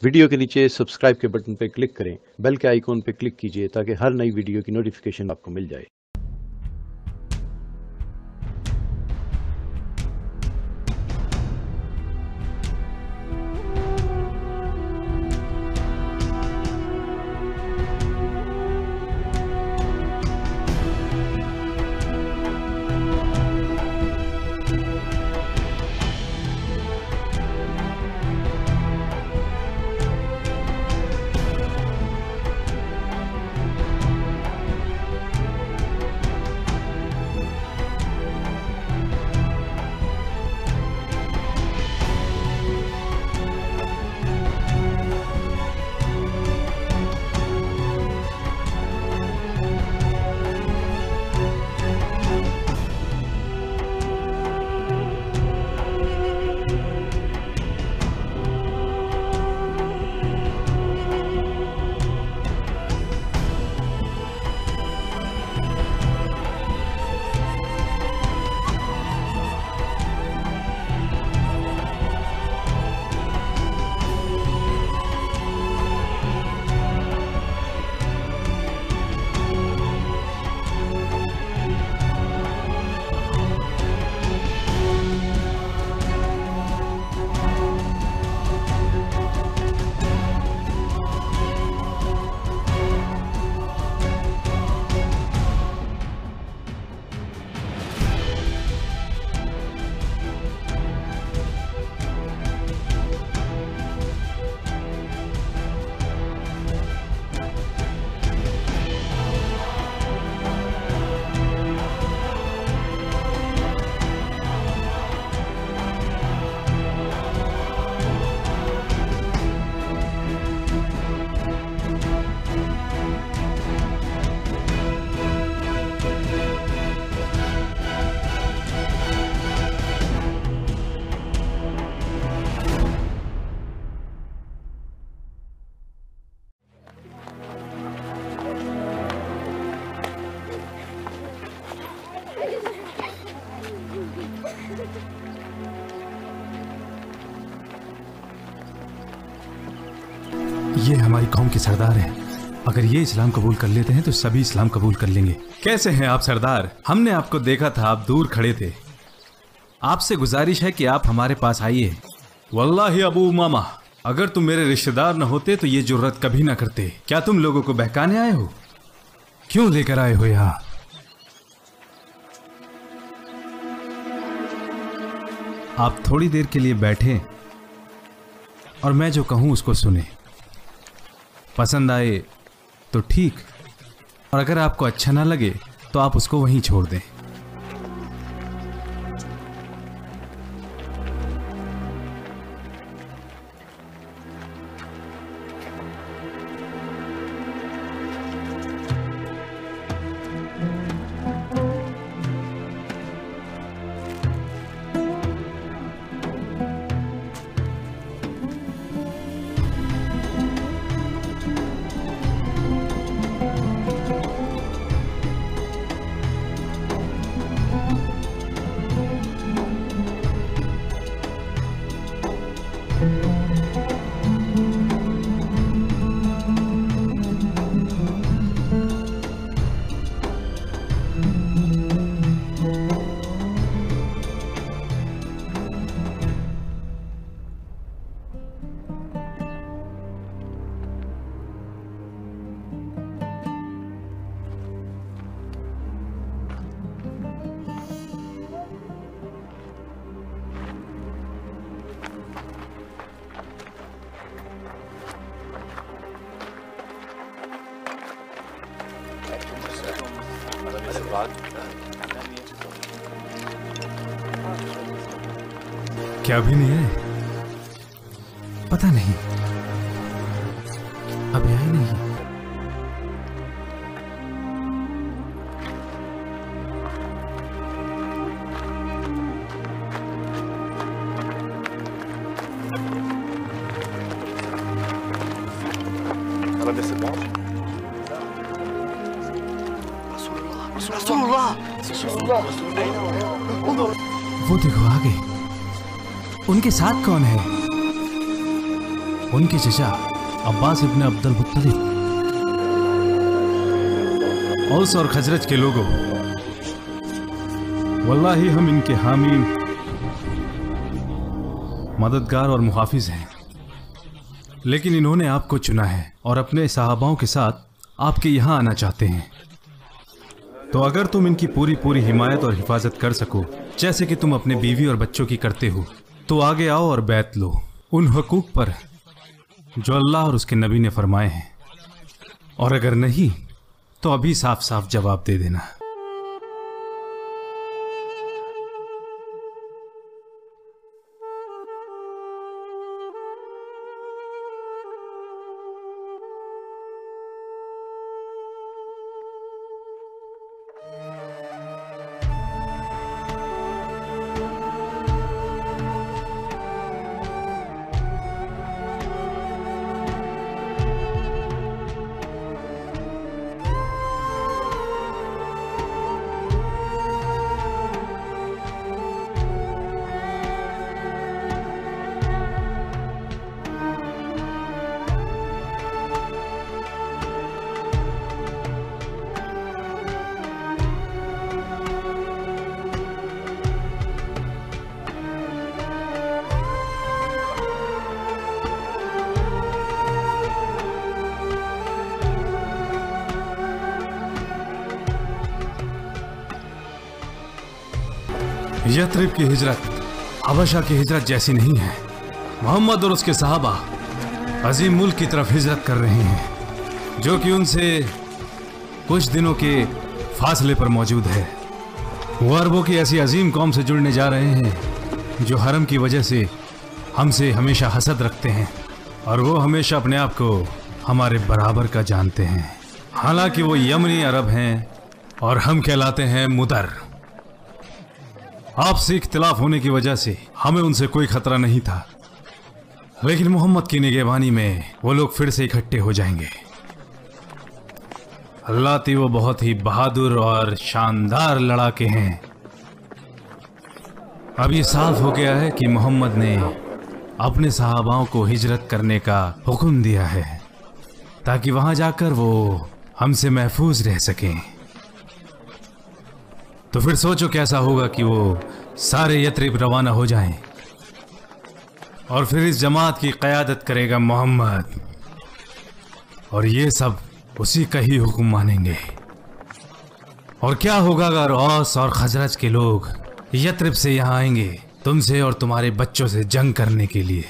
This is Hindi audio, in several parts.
वीडियो के नीचे सब्सक्राइब के बटन पर क्लिक करें, बेल के आइकॉन पर क्लिक कीजिए ताकि हर नई वीडियो की नोटिफिकेशन आपको मिल जाए। ये हमारी कौम के सरदार हैं। अगर ये इस्लाम कबूल कर लेते हैं तो सभी इस्लाम कबूल कर लेंगे। कैसे हैं आप सरदार? हमने आपको देखा था, आप दूर खड़े थे। आपसे गुजारिश है कि आप हमारे पास आइए। वल्लाही अबू उमामा, अगर तुम मेरे रिश्तेदार न होते तो ये जुर्रत कभी ना करते। क्या तुम लोगों को बहकाने आए हो? क्यों लेकर आए हो यहाँ? आप थोड़ी देर के लिए बैठे और मैं जो कहूं उसको सुने। पसंद आए तो ठीक, और अगर आपको अच्छा ना लगे तो आप उसको वहीं छोड़ दें। क्या अभी नहीं है? पता नहीं, अभी आई नहीं। वो देखो आगे, उनके साथ कौन है? उनके चचा अब्बास इब्न अब्दुल मुत्तलिब, औस और खजरज के लोगों, वल्लाही हम इनके हामी, मददगार और मुहाफिज हैं। लेकिन इन्होंने आपको चुना है और अपने सहाबाओं के साथ आपके यहाँ आना चाहते हैं। तो अगर तुम इनकी पूरी पूरी हिमायत और हिफाजत कर सको, जैसे कि तुम अपने बीवी और बच्चों की करते हो, तो आगे आओ और बैत लो उन हुकूक पर जो अल्लाह और उसके नबी ने फरमाए हैं। और अगर नहीं तो अभी साफ साफ जवाब दे देना। यथरिब की हिजरत हबशा की हिजरत जैसी नहीं है। मोहम्मद और उसके सहाबा अजीम मुल्क की तरफ हिजरत कर रहे हैं, जो कि उनसे कुछ दिनों के फासले पर मौजूद है। वो अरबों की ऐसी अजीम कौम से जुड़ने जा रहे हैं जो हरम की वजह से हमसे हमेशा हसद रखते हैं और वो हमेशा अपने आप को हमारे बराबर का जानते हैं। हालांकि वो यमनी अरब हैं और हम कहलाते हैं मुदर। आपसी इख्तिलाफ होने की वजह से हमें उनसे कोई खतरा नहीं था, लेकिन मोहम्मद की निगहबानी में वो लोग फिर से इकट्ठे हो जाएंगे। अल्लाह ती वो बहुत ही बहादुर और शानदार लड़ाके हैं। अब ये साफ हो गया है कि मोहम्मद ने अपने सहाबाओं को हिजरत करने का हुक्म दिया है ताकि वहां जाकर वो हमसे महफूज रह सकें। तो फिर सोचो कैसा होगा कि वो सारे यथरिब रवाना हो जाएं और फिर इस जमात की क़यादत करेगा मोहम्मद, और ये सब उसी का ही हुक्म मानेंगे। और क्या होगा अगर औस और खजरज के लोग यथरिब से यहाँ आएंगे तुमसे और तुम्हारे बच्चों से जंग करने के लिए?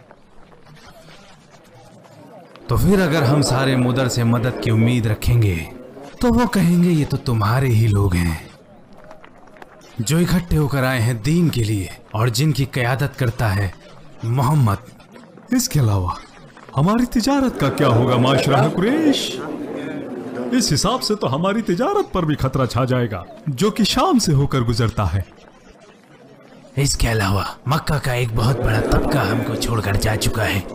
तो फिर अगर हम सारे मुदर से मदद की उम्मीद रखेंगे तो वो कहेंगे ये तो तुम्हारे ही लोग हैं जो इकट्ठे होकर आए हैं दीन के लिए और जिनकी क़यादत करता है मोहम्मद। इसके अलावा हमारी तिजारत का क्या होगा माशरा कुरैश? इस हिसाब से तो हमारी तिजारत पर भी खतरा छा जाएगा जो कि शाम से होकर गुजरता है। इसके अलावा मक्का का एक बहुत बड़ा तबका हमको छोड़कर जा चुका है,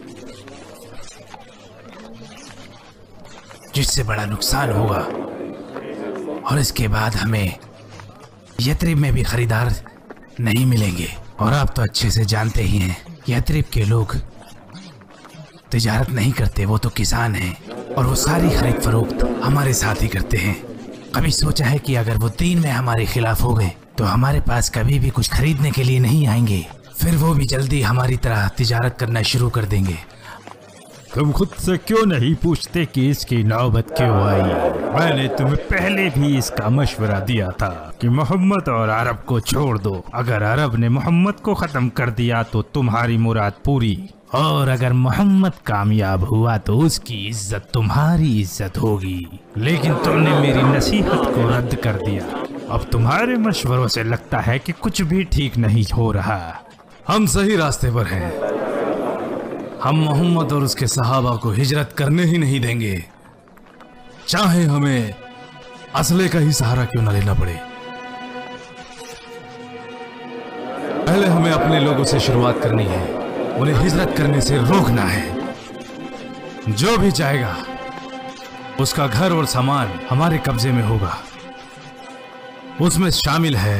जिससे बड़ा नुकसान होगा। और इसके बाद हमें यथरिब में भी खरीदार नहीं मिलेंगे। और आप तो अच्छे से जानते ही हैं यथरिब के लोग तिजारत नहीं करते, वो तो किसान हैं और वो सारी खरीद फरोख्त हमारे साथ ही करते हैं। कभी सोचा है कि अगर वो दीन में हमारे खिलाफ हो गए तो हमारे पास कभी भी कुछ खरीदने के लिए नहीं आएंगे, फिर वो भी जल्दी हमारी तरह तिजारत करना शुरू कर देंगे। तुम खुद से क्यों नहीं पूछते कि इसकी नौबत क्यों आई? मैंने तुम्हें पहले भी इसका मशवरा दिया था कि मोहम्मद और अरब को छोड़ दो। अगर अरब ने मोहम्मद को खत्म कर दिया तो तुम्हारी मुराद पूरी, और अगर मोहम्मद कामयाब हुआ तो उसकी इज्जत तुम्हारी इज्जत होगी। लेकिन तुमने मेरी नसीहत को रद्द कर दिया। अब तुम्हारे मशवरों से लगता है कि कुछ भी ठीक नहीं हो रहा। हम सही रास्ते पर हैं। हम मोहम्मद और उसके सहाबा को हिजरत करने ही नहीं देंगे, चाहे हमें असले का ही सहारा क्यों न लेना पड़े। पहले हमें अपने लोगों से शुरुआत करनी है, उन्हें हिजरत करने से रोकना है। जो भी जाएगा उसका घर और सामान हमारे कब्जे में होगा। उसमें शामिल है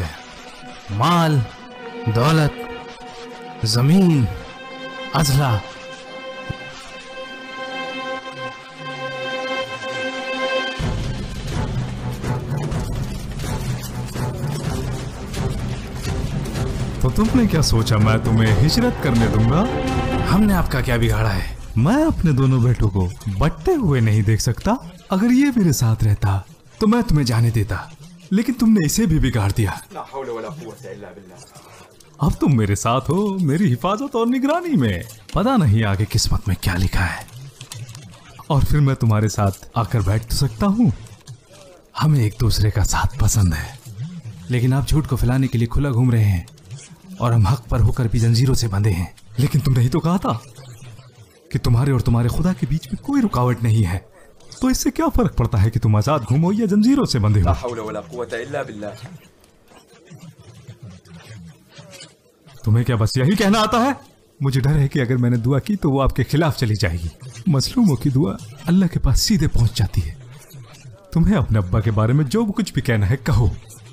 माल, दौलत, जमीन, अजला तुमने क्या सोचा मैं तुम्हें हिजरत करने दूंगा? हमने आपका क्या बिगाड़ा है? मैं अपने दोनों बेटों को बंटते हुए नहीं देख सकता। अगर ये मेरे साथ रहता तो मैं तुम्हें जाने देता, लेकिन तुमने इसे भी बिगाड़ दिया। अब तुम मेरे साथ हो, मेरी हिफाजत और निगरानी में। पता नहीं आगे किस्मत में क्या लिखा है, और फिर मैं तुम्हारे साथ आकर बैठ तो सकता हूँ। हमें एक दूसरे का साथ पसंद है, लेकिन आप झूठ को फैलाने के लिए खुला घूम रहे हैं और हम हक पर होकर भी जंजीरों से बंधे हैं। लेकिन तुमने ही तो कहा था कि तुम्हारे और तुम्हारे खुदा के बीच में कोई रुकावट नहीं है, तो इससे क्या फर्क पड़ता है कि तुम आजाद घूमो या जंजीरों से बंधे हो? तुम्हें क्या बस यही कहना आता है? मुझे डर है कि अगर मैंने दुआ की तो वो आपके खिलाफ चली जाएगी। मजलूमों की दुआ अल्लाह के पास सीधे पहुंच जाती है। तुम्हें अपने अब्बा के बारे में जो कुछ भी कहना है कहो।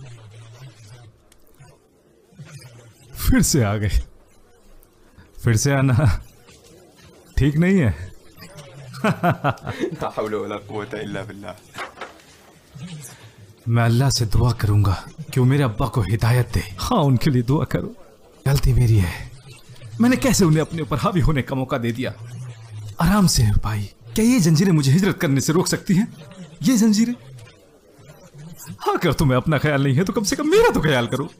फिर से आ गए। फिर से आना ठीक नहीं है। मैं अल्लाह से दुआ करूंगा कि वो मेरे अब्बा को हिदायत दे। हाँ, उनके लिए दुआ करो। गलती मेरी है, मैंने कैसे उन्हें अपने ऊपर हावी होने का मौका दे दिया। आराम से भाई, क्या ये जंजीरें मुझे हिजरत करने से रोक सकती हैं? ये जंजीरें? हाँ, अगर तुम्हें अपना ख्याल नहीं है तो कम से कम मेरा तो ख्याल करो।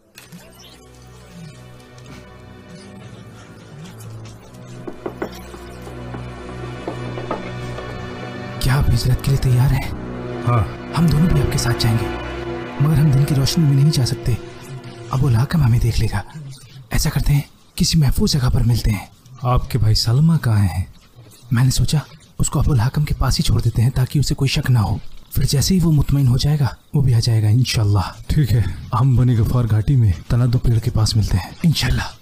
क्या आप हिजरत के लिए तैयार हैं? हाँ, हम दोनों भी आपके साथ जाएंगे, मगर हम दिन की रोशनी में नहीं जा सकते। अबुल हाकम हमें देख लेगा। ऐसा करते हैं, किसी महफूज जगह पर मिलते हैं। आपके भाई सलमा कहाँ हैं? मैंने सोचा उसको अबुल हाकम के पास ही छोड़ देते हैं ताकि उसे कोई शक ना हो। फिर जैसे ही वो मुतमईन हो जाएगा वो भी आ जाएगा इंशाल्लाह। ठीक है, हम बनी गफार घाटी में तनादो पेड़ के पास मिलते हैं इंशाल्लाह।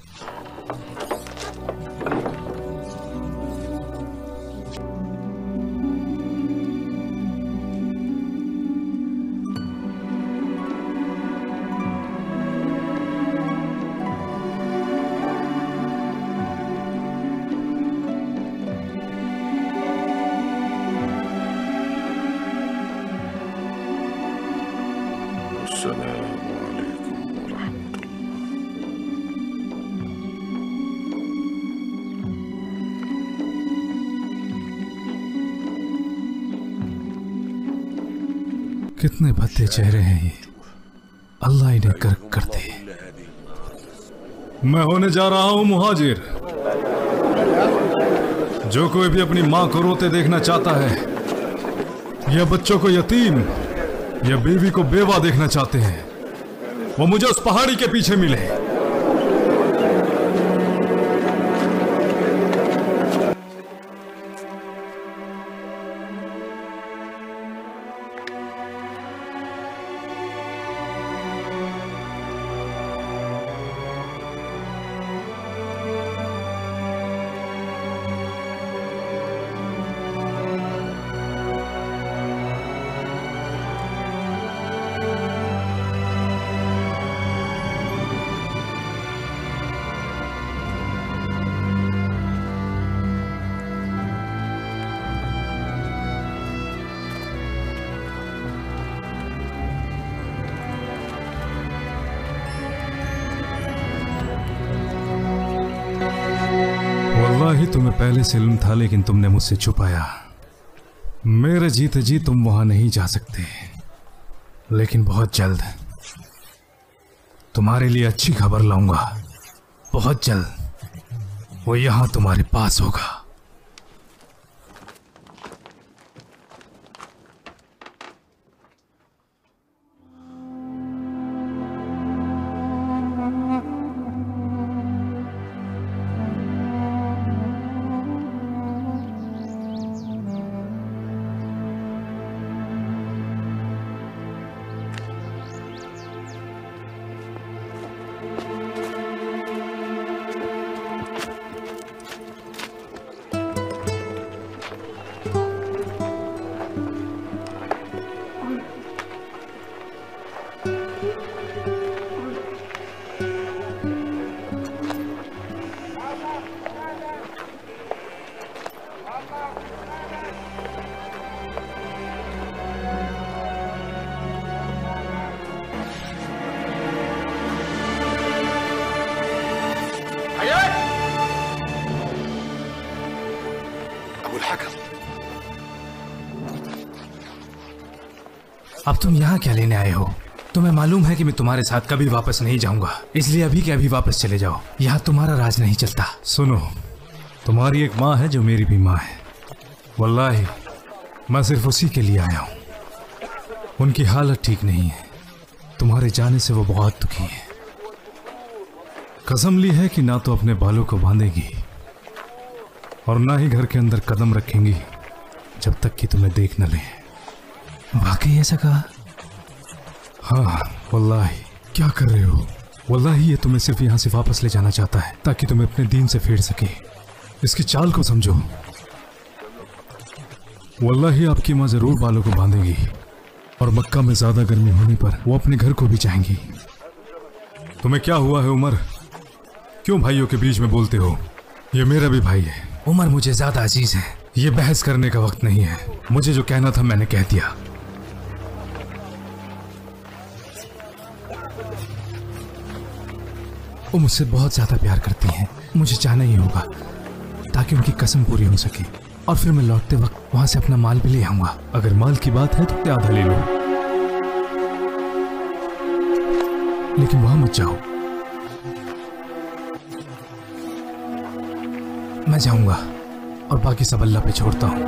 कितने भद्दे चेहरे हैं ये, अल्लाह इन्हें गर्क कर दे। मैं होने जा रहा हूं मुहाजिर। जो कोई भी अपनी मां को रोते देखना चाहता है, या बच्चों को यतीम या बीवी को बेवा देखना चाहते हैं, वो मुझे उस पहाड़ी के पीछे मिले। वल्लाही तुम्हें पहले से इल्म था, लेकिन तुमने मुझसे छुपाया। मेरे जीते जी तुम वहां नहीं जा सकते, लेकिन बहुत जल्द तुम्हारे लिए अच्छी खबर लाऊंगा। बहुत जल्द वो यहां तुम्हारे पास होगा। अब तुम यहाँ क्या लेने आए हो? तुम्हें मालूम है कि मैं तुम्हारे साथ कभी वापस नहीं जाऊंगा, इसलिए अभी के अभी वापस चले जाओ। यहाँ तुम्हारा राज नहीं चलता। सुनो, तुम्हारी एक माँ है जो मेरी भी माँ है। वल्लाही मैं सिर्फ उसी के लिए आया हूँ। उनकी हालत ठीक नहीं है, तुम्हारे जाने से वो बहुत दुखी है। कसम ली है कि ना तो अपने बालों को बांधेगी और ना ही घर के अंदर कदम रखेंगी जब तक कि तुम्हें देख न ले। वाकई ऐसा कहा? हाँ वल्लाही। क्या कर रहे हो? वल्लाही ये तुम्हें सिर्फ यहाँ से वापस ले जाना चाहता है ताकि तुम्हें अपने दीन से फेर सके। इसकी चाल को समझो। वल्लाही आपकी माँ जरूर बालों को बांधेगी और मक्का में ज्यादा गर्मी होने पर वो अपने घर को भी जाएंगी। तुम्हें क्या हुआ है उमर? क्यों भाइयों के बीच में बोलते हो? ये मेरा भी भाई है। उमर मुझे ज्यादा अजीज है। ये बहस करने का वक्त नहीं है। मुझे जो कहना था मैंने कह दिया। वो मुझसे बहुत ज्यादा प्यार करती हैं। मुझे जाना ही होगा ताकि उनकी कसम पूरी हो सके, और फिर मैं लौटते वक्त वहां से अपना माल भी ले आऊंगा। अगर माल की बात है तो आधा ले लो, लेकिन वहां मत जाओ। मैं जाऊंगा और बाकी सब अल्लाह पे छोड़ता हूं।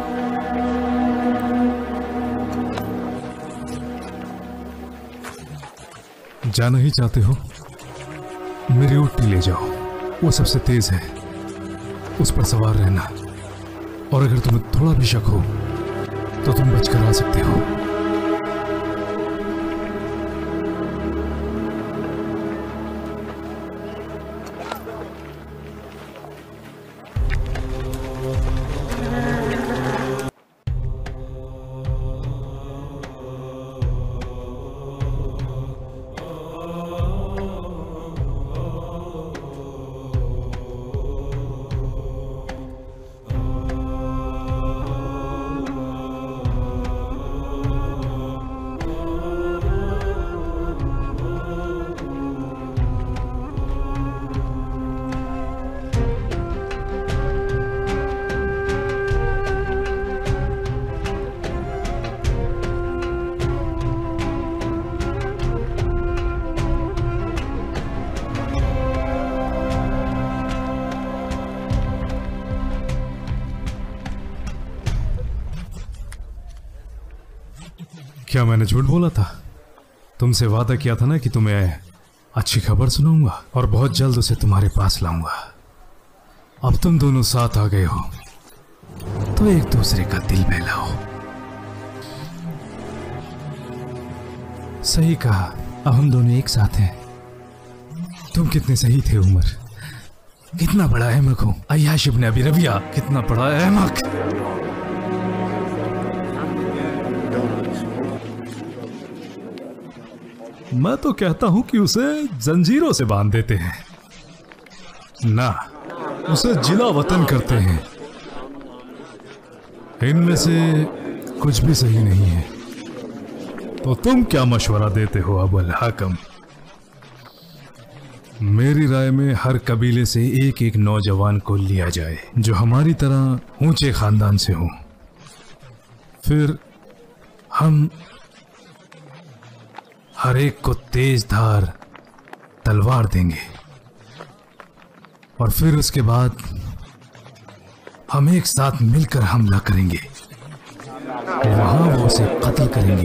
जाना ही चाहते हो? मेरी ऊँटनी ले जाओ, वो सबसे तेज है, उस पर सवार रहना। और अगर तुम्हें थोड़ा भी शक हो तो तुम बचकर आ सकते हो। क्या मैंने झूठ बोला था? तुमसे वादा किया था ना कि तुम्हें अच्छी खबर सुनाऊंगा और बहुत जल्द उसे तुम्हारे पास लाऊंगा। अब तुम दोनों साथ आ गए हो तो एक दूसरे का दिल बहलाओ। सही कहा, अब हम दोनों एक साथ हैं। तुम कितने सही थे उमर। कितना बड़ा अहमक हूं अय्याश इब्न अबी रबिया। कितना बड़ा अहमक। मैं तो कहता हूं कि उसे जंजीरों से बांध देते हैं ना, उसे जिला वतन करते हैं। इनमें से कुछ भी सही नहीं है। तो तुम क्या मशवरा देते हो अबुल हाकम? मेरी राय में हर कबीले से एक एक नौजवान को लिया जाए जो हमारी तरह ऊंचे खानदान से हो। फिर हम हर एक को तेज धार तलवार देंगे और फिर उसके बाद हम एक साथ मिलकर हमला करेंगे। वहां वो उसे कत्ल करेंगे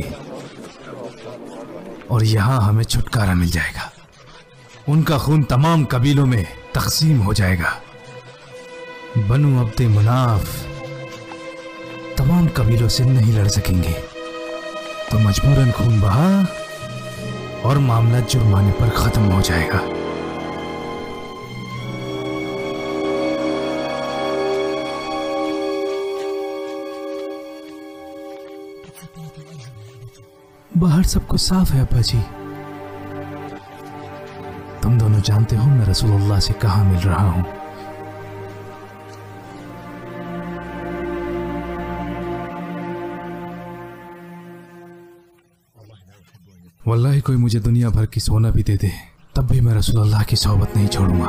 और यहां हमें छुटकारा मिल जाएगा। उनका खून तमाम कबीलों में तकसीम हो जाएगा। बनु अब्दे मुनाफ तमाम कबीलों से नहीं लड़ सकेंगे, तो मजबूरन खून बहा और मामला जुर्माने पर खत्म हो जाएगा। बाहर सब कुछ साफ है अब्बा जी। तुम दोनों जानते हो मैं रसूलुल्लाह से कहाँ मिल रहा हूं। वल्लाही कोई मुझे दुनिया भर की सोना भी दे दे तब भी मैं रसूलुल्लाह की सोहबत नहीं छोड़ूंगा।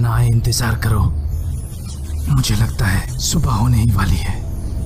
ना आए इंतजार करो। मुझे लगता है सुबह होने ही वाली है।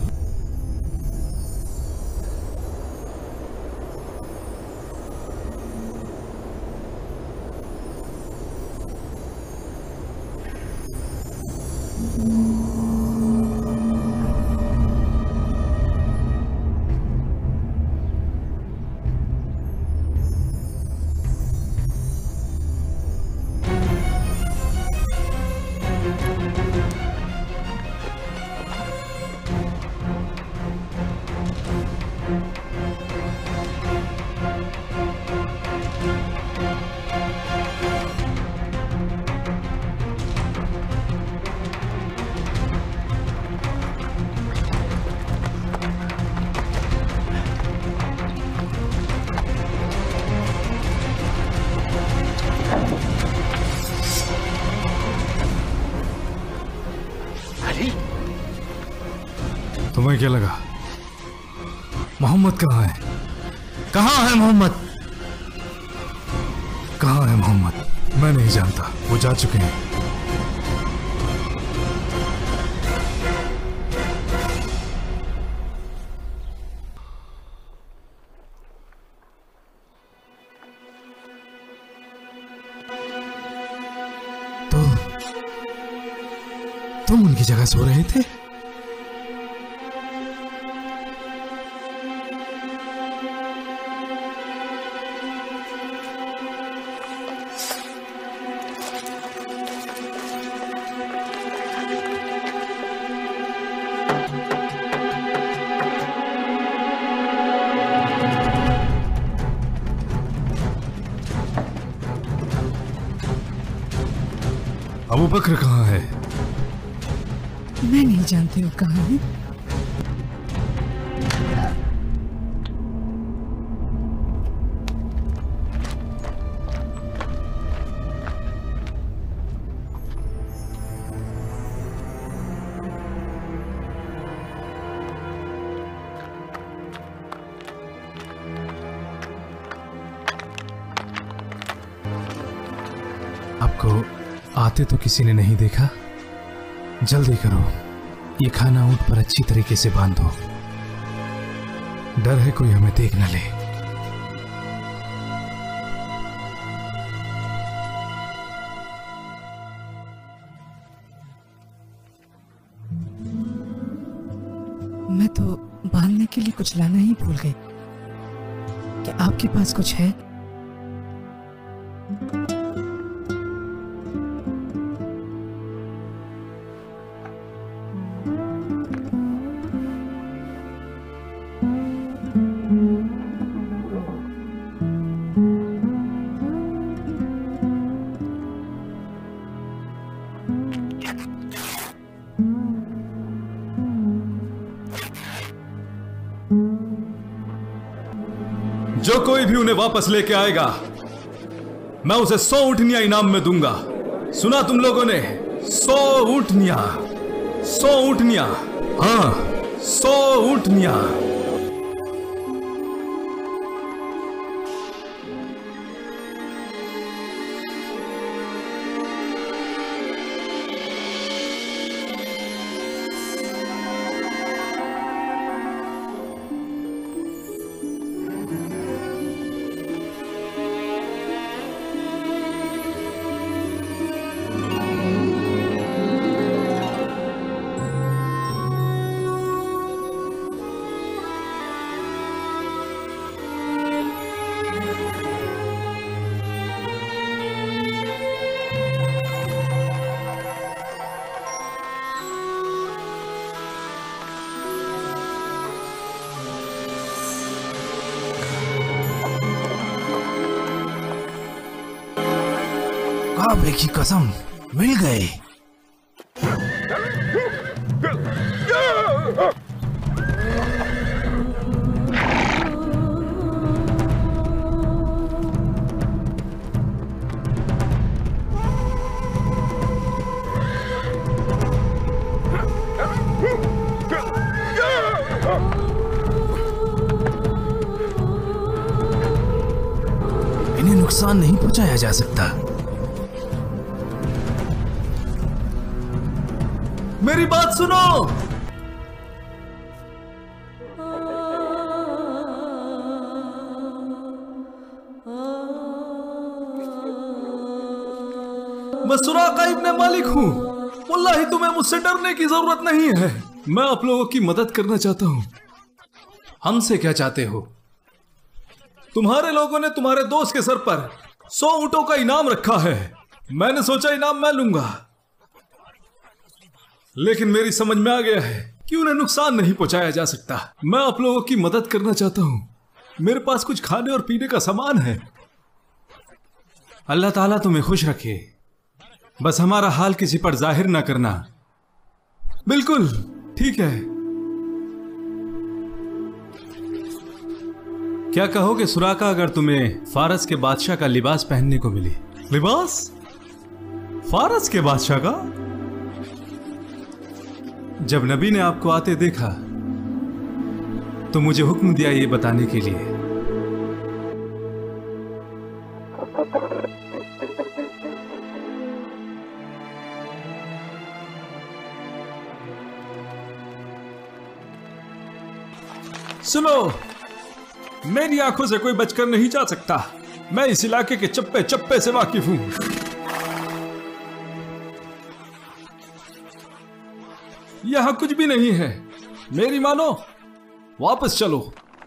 तुम्हें क्या लगा? मोहम्मद कहाँ है? कहाँ है मोहम्मद? कहाँ है मोहम्मद? मैं नहीं जानता, वो जा चुके हैं। तो तुम उनकी जगह सो रहे थे? अबू बकर कहाँ है? मैं नहीं जानती वो कहाँ है। आपको आते तो किसी ने नहीं देखा? जल्दी करो, ये खाना ऊंट पर अच्छी तरीके से बांधो। डर है कोई हमें देख न ले। मैं तो बांधने के लिए कुछ लाना ही भूल गई। क्या आपके पास कुछ है? जो कोई भी उन्हें वापस लेके आएगा, मैं उसे 100 ऊँटनियां इनाम में दूंगा। सुना तुम लोगों ने? 100 ऊँटनियां, 100 ऊँटनियां, हाँ 100 ऊँटनियां। काबे की कसम, मिल गए। इन्हें नुकसान नहीं पहुंचाया जा सकता। मेरी बात सुनो। मैं सुराका इब्ने मालिक हूं। वल्लाही तुम्हें मुझसे डरने की जरूरत नहीं है। मैं आप लोगों की मदद करना चाहता हूं। हमसे क्या चाहते हो? तुम्हारे लोगों ने तुम्हारे दोस्त के सर पर 100 ऊंटों का इनाम रखा है। मैंने सोचा इनाम मैं लूंगा, लेकिन मेरी समझ में आ गया है कि उन्हें नुकसान नहीं पहुंचाया जा सकता। मैं आप लोगों की मदद करना चाहता हूं। मेरे पास कुछ खाने और पीने का सामान है। अल्लाह ताला तुम्हें खुश रखे। बस हमारा हाल किसी पर जाहिर ना करना। बिल्कुल ठीक है। क्या कहोगे सुराका अगर तुम्हें फारस के बादशाह का लिबास पहनने को मिले? लिबास? फारस के बादशाह का? जब नबी ने आपको आते देखा तो मुझे हुक्म दिया ये बताने के लिए। सुनो, मेरी आंखों से कोई बचकर नहीं जा सकता। मैं इस इलाके के चप्पे चप्पे से वाकिफ हूं। यहां कुछ भी नहीं है। मेरी मानो, वापस चलो।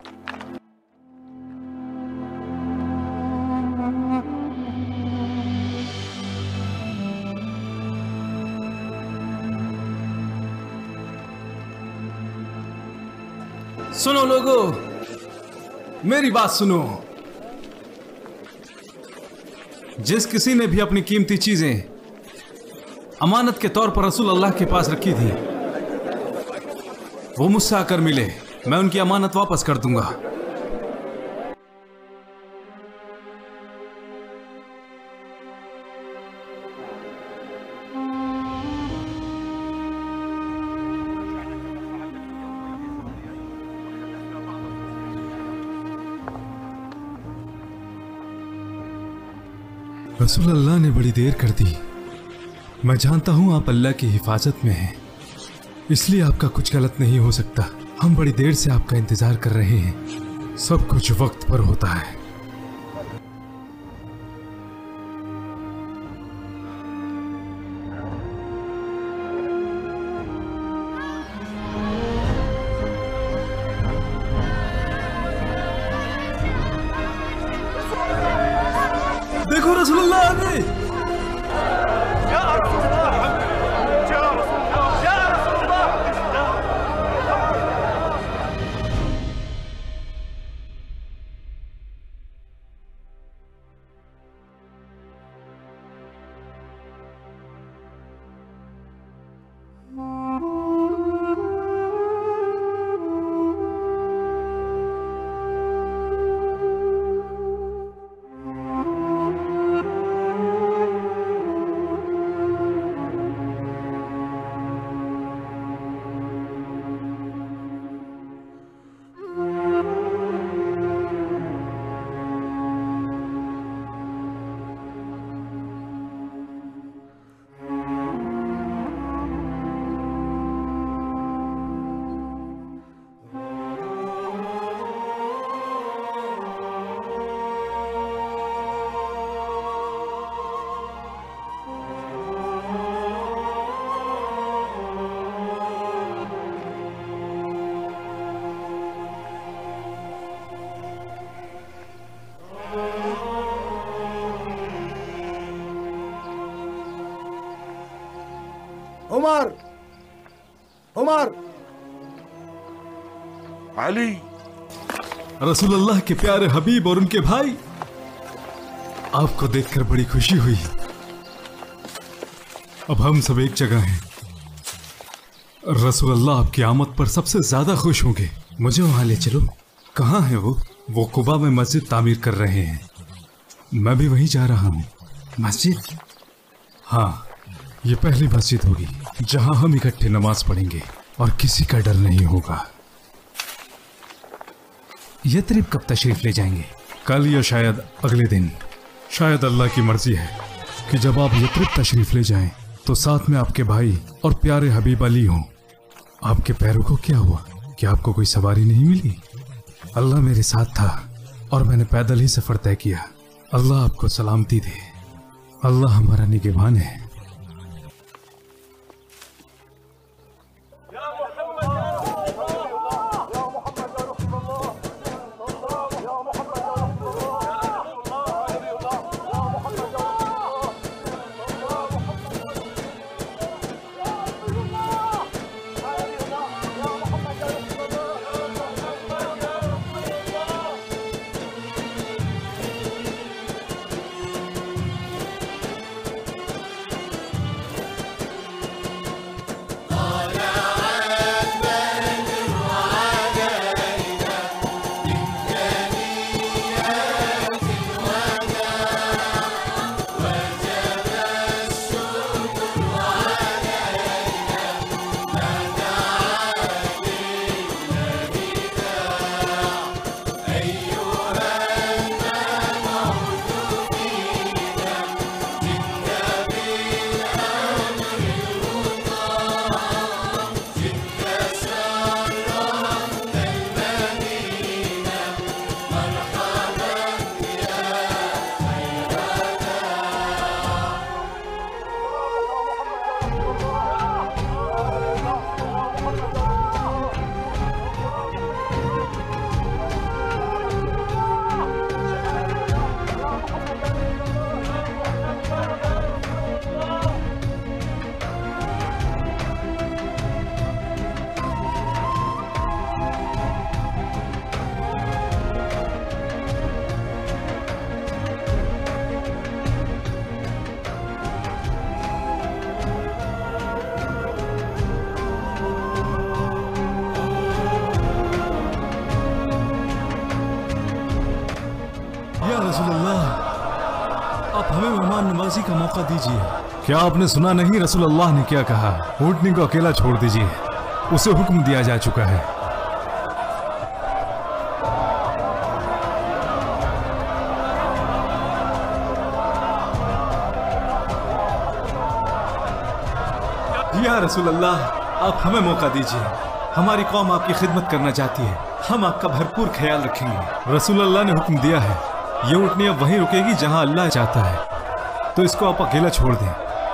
सुनो लोगों, मेरी बात सुनो। जिस किसी ने भी अपनी कीमती चीजें अमानत के तौर पर रसूल अल्लाह के पास रखी थी, वो मुझसे आकर मिले। मैं उनकी अमानत वापस कर दूंगा। रसूल अल्लाह ने बड़ी देर कर दी। मैं जानता हूं आप अल्लाह की हिफाजत में हैं, इसलिए आपका कुछ गलत नहीं हो सकता। हम बड़ी देर से आपका इंतजार कर रहे हैं। सब कुछ वक्त पर होता है। देखो रसूलुल्लाह आ गए। उमर, उमर, अली, रसूलुल्लाह के प्यारे हबीब और उनके भाई, आपको देखकर बड़ी खुशी हुई। अब हम सब एक जगह हैं। रसूलुल्लाह आपकी आमद पर सबसे ज्यादा खुश होंगे। मुझे वहां ले चलो। कहाँ है वो? वो कुबा में मस्जिद तामीर कर रहे हैं। मैं भी वहीं जा रहा हूँ। मस्जिद? हाँ, ये पहली मस्जिद होगी जहां हम इकट्ठे नमाज पढ़ेंगे और किसी का डर नहीं होगा। यथरिब कब तशरीफ ले जाएंगे? कल या शायद अगले दिन। शायद अल्लाह की मर्जी है कि जब आप यथरिब तशरीफ ले जाएं तो साथ में आपके भाई और प्यारे हबीब अली हों। आपके पैरों को क्या हुआ? क्या आपको कोई सवारी नहीं मिली? अल्लाह मेरे साथ था और मैंने पैदल ही सफर तय किया। अल्लाह आपको सलामती दे। अल्लाह हमारा निगहबान है। आप हमें मेहमान नवाजी का मौका दीजिए। क्या आपने सुना नहीं रसूल अल्लाह ने क्या कहा? ऊँटनी को अकेला छोड़ दीजिए, उसे हुक्म दिया जा चुका है। या रसूल अल्लाह, आप हमें मौका दीजिए। हमारी कौम आपकी खिदमत करना चाहती है, हम आपका भरपूर ख्याल रखेंगे। रसूल अल्लाह ने हुक्म दिया है, ये ऊँटनी अब वहीं रुकेगी जहां अल्लाह चाहता है, तो इसको आप अकेला छोड़ दें।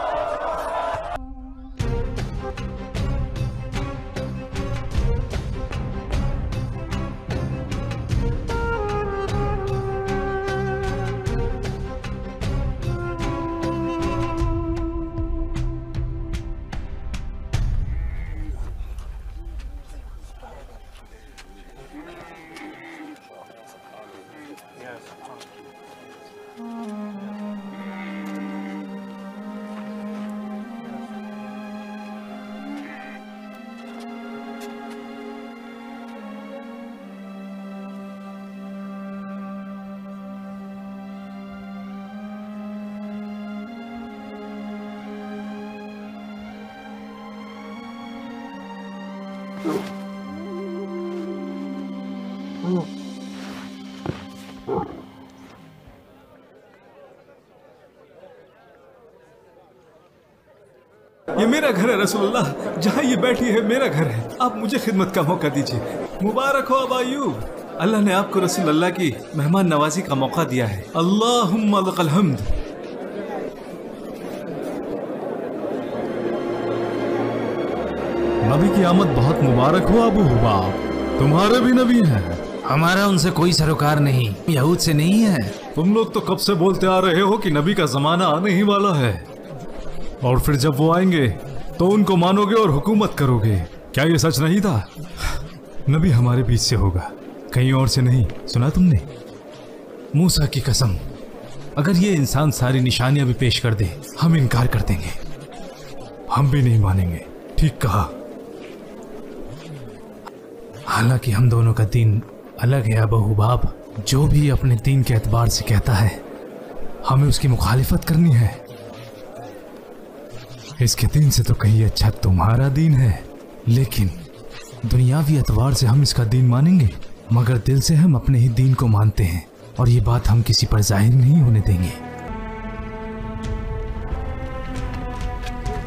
ये मेरा घर है रसूलुल्लाह, जहाँ ये बैठी है मेरा घर है। आप मुझे खिदमत का मौका दीजिए। मुबारक हो अबा अय्यूब, अल्लाह ने आपको रसूल अल्लाह की मेहमान नवाजी का मौका दिया है। अल्लाहुम्मा लकल हम्द। नबी की आमद बहुत मुबारक हो अबू हुबाब, तुम्हारे भी नबी हैं। हमारा उनसे कोई सरोकार नहीं, यहूद से नहीं है। तुम लोग तो कब से बोलते आ रहे हो कि नबी का जमाना आने ही वाला है, और फिर जब वो आएंगे तो उनको मानोगे और हुकूमत करोगे। क्या ये सच नहीं था? नबी हमारे बीच से होगा, कहीं और से नहीं। सुना तुमने? मूसा की कसम, अगर ये इंसान सारी निशानियां भी पेश कर दे, हम इनकार कर देंगे, हम भी नहीं मानेंगे। ठीक कहा। हालांकि हम दोनों का दीन अलग है अबू हुबाब। जो भी अपने दीन के एतबार से कहता है, हमें उसकी मुखालिफत करनी है। इसके दीन से तो कहीं अच्छा तुम्हारा दीन है, लेकिन दुनियावी एतबार से हम इसका दीन मानेंगे, मगर दिल से हम अपने ही दीन को मानते हैं, और ये बात हम किसी पर जाहिर नहीं होने देंगे।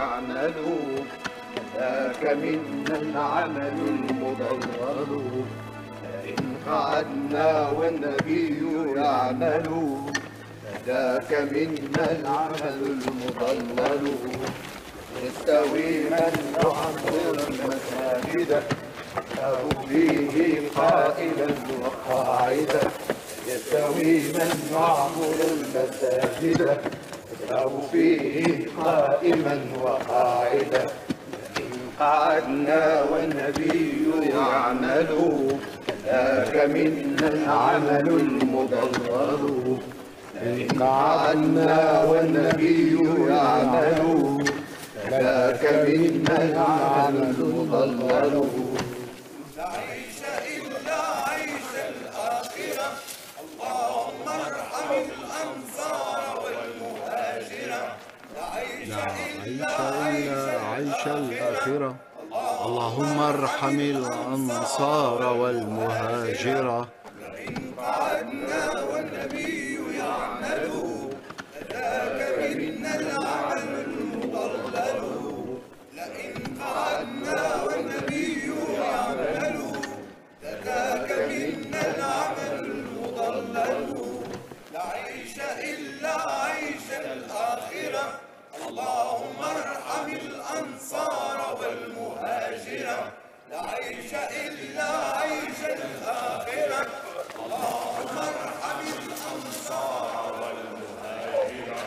يعملون ذاك منا العمل المضلل إن قعدنا والنبي يعمل ذاك منا العمل المضلل يستوي من يعمر المساجد أو فيه قائلا وقاعدا يستوي من يعمر المساجد أو فيه قائما وقاعدا إن قعدنا والنبي يعمل ذاك منا العمل المضلل إن قعدنا والنبي يعمل ذاك منا العمل المضلل لا عيش إلا عيش الآخرة اللهم ارحم الأنصار والمهاجرة لا عيش إلا عيش الآخرة اللهم ارحم الأنصار والمهاجرة إن قعدنا والنبي يعمل ذاك منا العمل المضلل لئن قعدنا والنبي يعمل ذاك منا العمل المضلل لا عيش إلا عيش الآخرة اللهم ارحم الأنصار والمهاجرة لا عيش إلا عيش الآخرة اللهم ارحم الأنصار والمهاجرة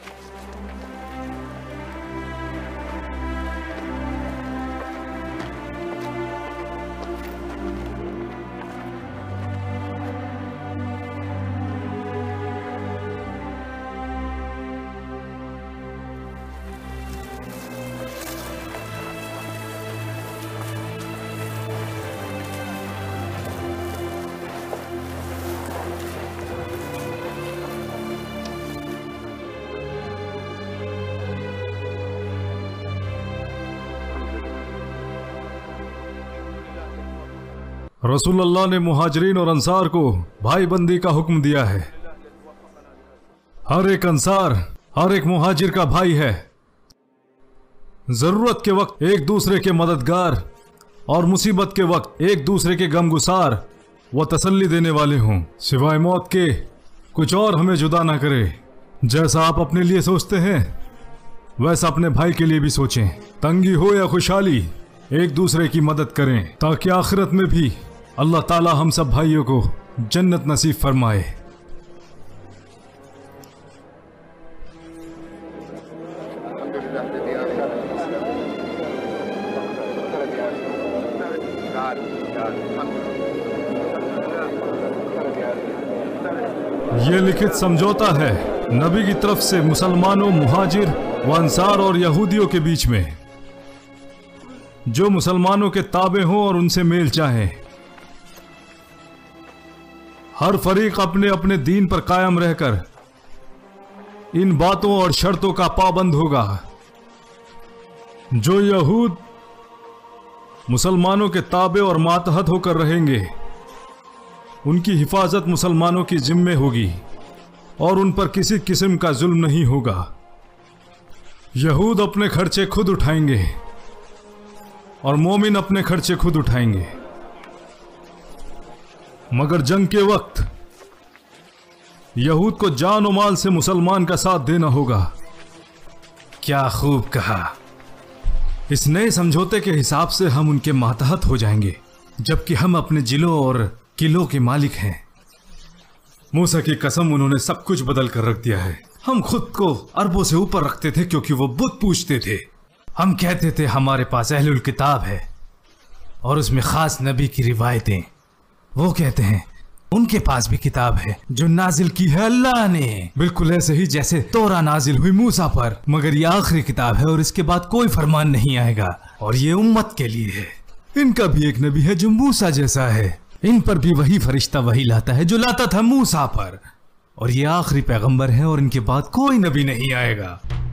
रसूलुल्लाह ने मुहाजिरीन और अंसार को भाईबंदी का हुक्म दिया है। हर एक अंसार हर एक मुहाजिर का भाई है। जरूरत के वक्त एक दूसरे के मददगार और मुसीबत के वक्त एक दूसरे के गमगुसार व तसल्ली देने वाले हों। सिवाय मौत के कुछ और हमें जुदा ना करे। जैसा आप अपने लिए सोचते हैं वैसा अपने भाई के लिए भी सोचें। तंगी हो या खुशहाली एक दूसरे की मदद करें ताकि आखिरत में भी अल्लाह ताला हम सब भाइयों को जन्नत नसीब फरमाए। ये लिखित समझौता है नबी की तरफ से मुसलमानों, मुहाजिर व अंसार और यहूदियों के बीच में। जो मुसलमानों के ताबे हों और उनसे मेल चाहें। हर फरीक अपने अपने दीन पर कायम रहकर इन बातों और शर्तों का पाबंद होगा। जो यहूद मुसलमानों के ताबे और मातहत होकर रहेंगे उनकी हिफाजत मुसलमानों की जिम्मे होगी और उन पर किसी किस्म का जुल्म नहीं होगा। यहूद अपने खर्चे खुद उठाएंगे और मोमिन अपने खर्चे खुद उठाएंगे। मगर जंग के वक्त यहूद को जान और माल से मुसलमान का साथ देना होगा। क्या खूब कहा। इस नए समझौते के हिसाब से हम उनके मातहत हो जाएंगे जबकि हम अपने जिलों और किलों के मालिक हैं। मूसा की कसम उन्होंने सब कुछ बदल कर रख दिया है। हम खुद को अरबों से ऊपर रखते थे क्योंकि वो बुत पूजते थे। हम कहते थे हमारे पास अहलुल किताब है और उसमें खास नबी की रिवायतें। वो कहते हैं उनके पास भी किताब है जो नाजिल की है अल्लाह ने, बिल्कुल ऐसे ही जैसे तौरा नाजिल हुई मूसा पर। मगर ये आखिरी किताब है और इसके बाद कोई फरमान नहीं आएगा और ये उम्मत के लिए है। इनका भी एक नबी है जो मूसा जैसा है। इन पर भी वही फरिश्ता वही लाता है जो लाता था मूसा पर। और ये आखिरी पैगंबर है और इनके बाद कोई नबी नहीं आएगा।